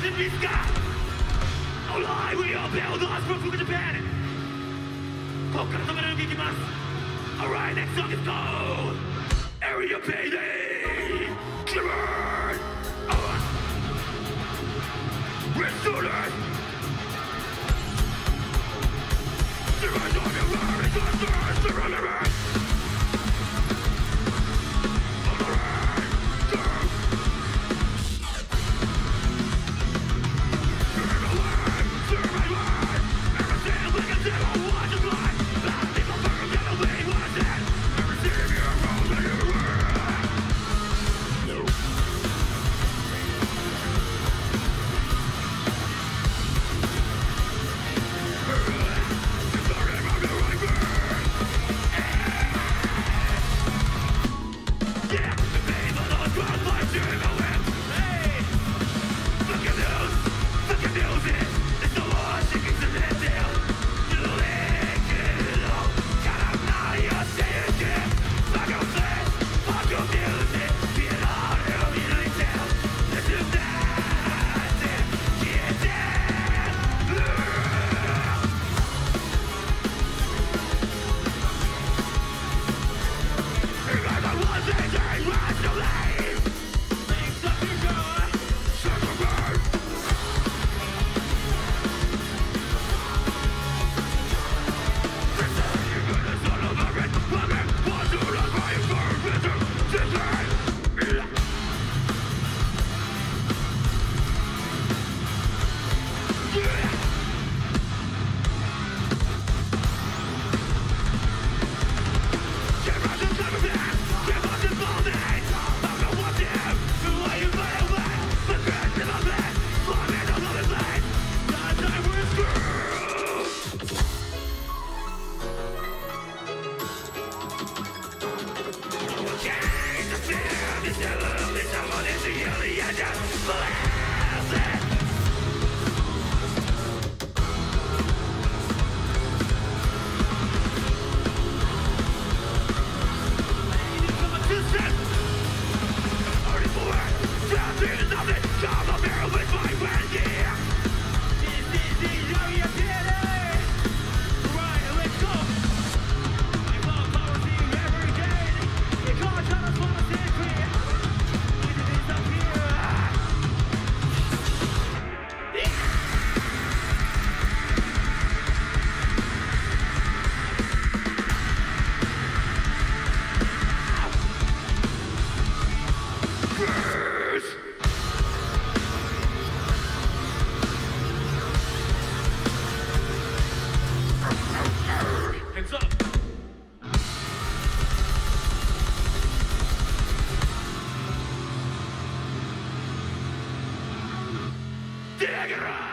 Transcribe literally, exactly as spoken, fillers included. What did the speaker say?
in Miska! Alive, we all build us from Japan! こっから止めるのいきます Alright, next song is called Area Payday! Cleared! Oh. Restore it! Surrender your resources! Surrender it! Dagger!